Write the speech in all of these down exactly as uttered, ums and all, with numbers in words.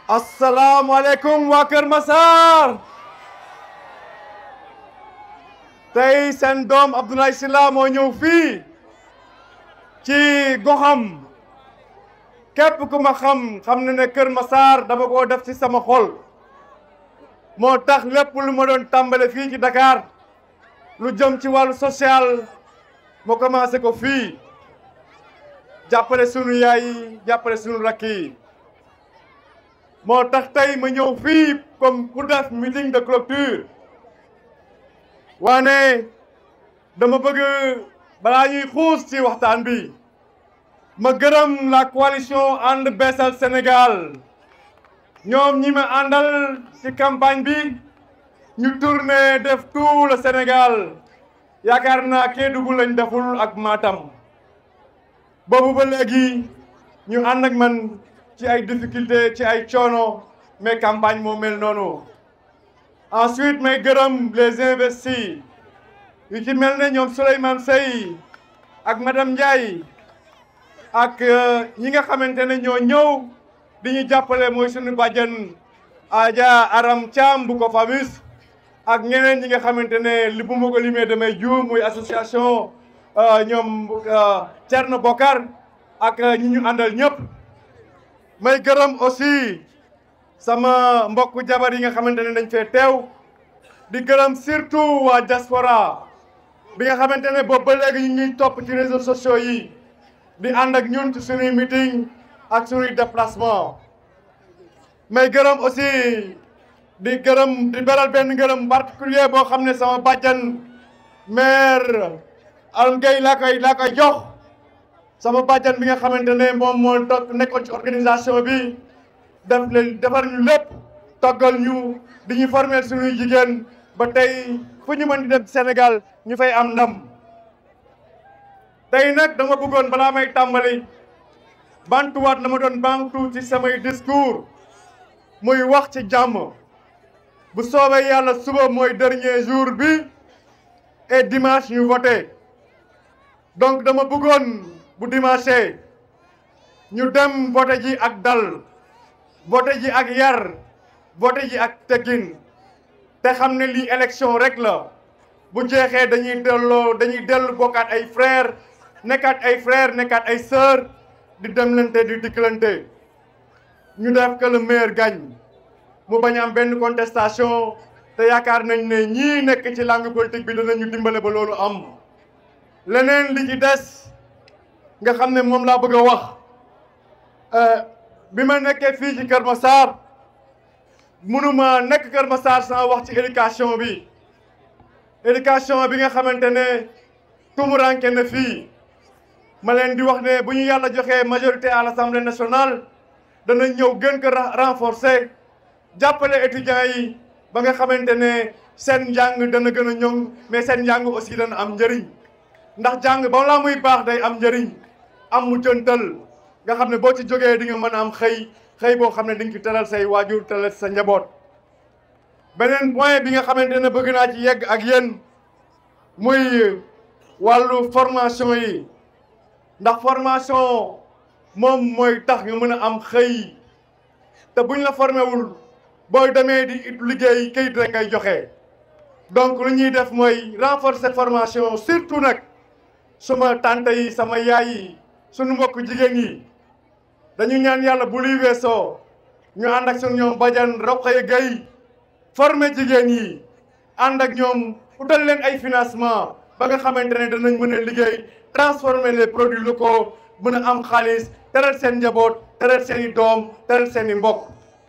asalaamaaleykum waa Kër Massar tey seen doom Abdoulaye Sylla moo ñëw fii ci goxam képp ku ma xam xam na ne Kër Massar dama ko def ci sama xol moo tax lépp lu ma doon tàmbale fii ci Dakar lu jëm ci wàllu social moo commencé ko fii jàppale sunu yaay yi jàppale sunu rakk yi moo tax tey ma ñëw fii comme pour def meeting de clôture waane dama bëgg balaa ñuy xuus ci waxtaan bi ma gërëm la coalition ànd beesal Sénégal ñoom ñi ma àndal ci campagne bi ñu tourné def tout le Sénégal yaakaar naa Kédougou lañ deful ak Matam boobu ba léegi ñu ànd ak man ci ay difficulté ci ay coono mais campagne moo mel noonu ensuite may gërëm les investis yu ci mel ne ñoom Souleymane Sey ak madame Ndiaye ak ñi nga xamante ne ñoo ñëw di ñu jàppale mooy suñu bàjjen Adja Aram Thiam bu ko famis ak ñeneen ñi nga xamante ne li bu ma ko limee damay juum muy association ñoom Thierno Bokar ak ñi ñu àndal ñëpp may gërëm aussi sama mbokku jabar yi nga xamante ne dañ fee teew di gërëm surtout waa diaspora bi nga xamante ne boobu ba léegi ñu ngi topp ci réseaux sociaux yi di ànd ak ñun ci suñuy meeting ak suñuy déplacement may gërëm aussi di gërëm di beral benn gërëm particulier boo xam ne sama bàjjan maire Alioune Gueye laa koy laa koy jox sama bàjjan bi nga xamante ne moom moo toog nekkoon ci organisation bi def leen defar ñu lépp toggal ñu di ñu former suñuy jigéen ba tey fu ñu mën di dem Sénégal ñu fay am ndam tey nag dama bëggoon balaa may tàmbali bantuwaat la ma doon bantu ci samay discours muy wax ci jàmm bu soobee yàlla suba mooy dernier jour bi et dimanche ñu voté donc dama bëggoon bu dimanche ñu dem voté ji ak dal voté ji ak yar voté ji ak teggin te xam ne lii élection rek la bu jeexee dañuy delloo dañuy dellu bokkaat ay frère nekkaat ay frère nekkaat ay sœur di demlante di dikkalante ñu def que le meilleur gagne mu bañ am benn contestation te yaakaar nañ ne ñii nekk ci langue politique bi danañu dimbale ba loolu am leneen li ci des nga xam ne moom laa bëgg a wax bi ma nekkee fii ci Kër Massar mënuma nekk Kër Massar sans wax ci éducation bi éducation bi nga xamante ne tumuranke na fii ma leen di wax ne bu ñu yàlla joxee majorité à l'Assemblée nationale dana ñëw gën ko renforcer jàppale étudiants yi ba nga xamante ne seen njàng dana gën a ñoŋ mais seen njàng aussi dana am njëriñ ndax jàng ba laa muy baax day am njëriñ am mu jëntal nga xam ne boo ci jógee di nga mën a am xëy xëy boo xam ne di nga ci teral say waajur teral sa njaboot beneen point bi nga xamante ne bëgg naa ci yegg ak yéen muy wàllu formation yi ndax formation moom mooy tax nga mën a am xëy te buñ la formé wul booy demee di it liggéey kayit rek ngay joxe donc lu ñuy def mooy renforcer formation surtout nag suma tante yi sama yaay yi suñu mbokk jigéen yi dañu ñaan yàlla bu luy weesoo ñu ànd ak suñu ñoom Badiane Rokhaya Gaye former jigéen yi ànd ak ñoom utal leen ay financement ba nga xamante ne danañ mën a liggéey transformer les produits locaux mën a am xaalis teral seen njaboot teral seen i doom teral seen i mbokk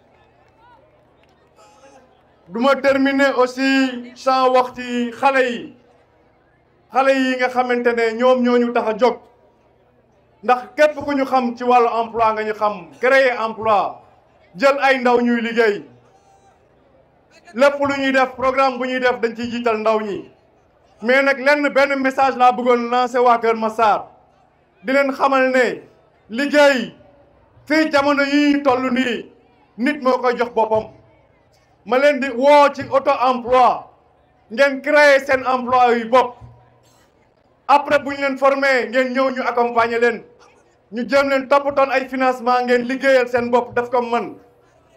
du ma terminer aussi sans wax ci xale yi xale yi nga xamante ne ñoom ñoo ñu tax a jóg ndax képp ku ñu xam ci wàllu emploi nga ñu xam créer emploi jël ay ndaw ñuy liggéey lépp lu ñuy def programme bu ñuy def dañ ciy jiital ndaw ñi mais nag lenn benn message laa bëggoon lancer waa Kër Massar di leen xamal ne liggéey fii jamono yi ñu toll nii nit moo koy jox boppam ma leen di woo ci auto emploi ngeen créer seen emploi yu bopp après bu ñu leen formé ngeen ñëw ñu accompagner leen ñu jéem leen toppatoon ay financement ngeen liggéeyal seen bopp daf ko man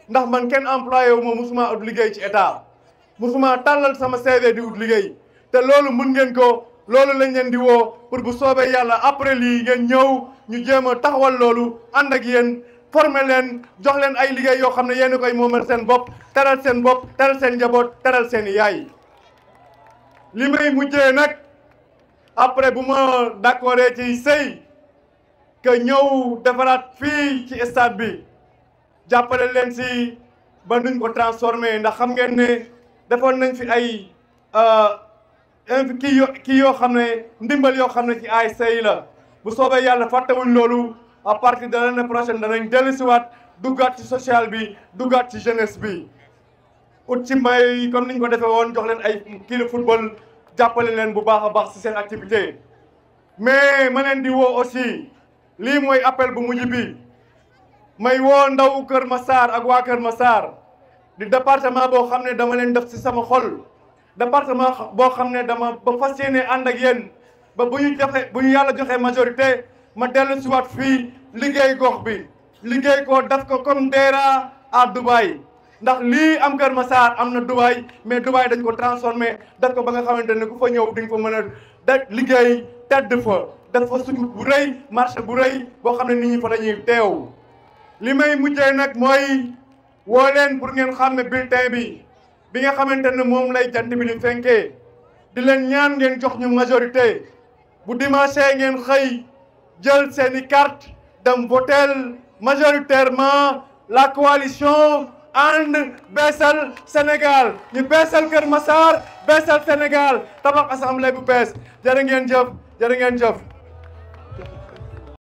ndax man kenn employé wu ma musuma ut liggéey ci état musuma tàllal sama C V di ut liggéey te loolu mun ngeen ko loolu lañ leen di woo pour bu soobee yàlla après lii ngeen ñëw ñu jéem a taxawal loolu ànd ak yéen former leen jox leen ay liggéey yoo xam ne yéen a koy moomal seen bopp teral seen bopp teral seen njaboot teral seen yaay. li may mujjee nag après bu ma d'accord ci sëy que ñëw defaraat fii ci stade bi jàppale leen si ba nuñ ko transformé ndax xam ngeen ne defoon nañ fi ay kii yo kii yoo xam ne ndimbal yoo xam ne ci A S C yi la bu soobee yàlla fàttewuñ loolu à partir de l'année prochaine danañ dellusiwaat duggaat ci social bi duggaat ci jeunesse bi ut ci mbay comme niñ ko defee woon jox leen ay kii football jàppale leen bu baax a baax ci seen activité mais ma leen di woo aussi lii mooy appel bu mujj bi may woo ndaw Kër Massar ak waa Kër Massar di département boo xam ne dama leen def ci sama xol département boo xam ne dama ba fas yéene ànd ak yéen ba bu ñu joxe bu ñu yàlla joxe majorité ma dellu si waat fii liggéey gox bi liggéey ko def ko comme Dera à Dubaï ndax lii am Kër Massar am na Dubaï mais Dubaï dañ ko transformé def ko ba nga xamante ne ku fa ñëw di nga fa mën a def liggéey tedd fa def fa suñu bu rëy marché bu rëy boo xam ne nit ñi fa dañuy teew. li may mujjee nag mooy woo leen pour ngeen xam ne bulletin bi bi nga xamante ne moom lay jant bi di fenkee di leen ñaan ngeen jox ñu majorité bu dimanche ngeen xëy jël seeni carte dem votel majoritairement la coalition ànd beesal Sénégal ñu beesal Kër Massar beesal Sénégal tabax assemblée bu bees jërë ngeen jëf jërë ngeen jëf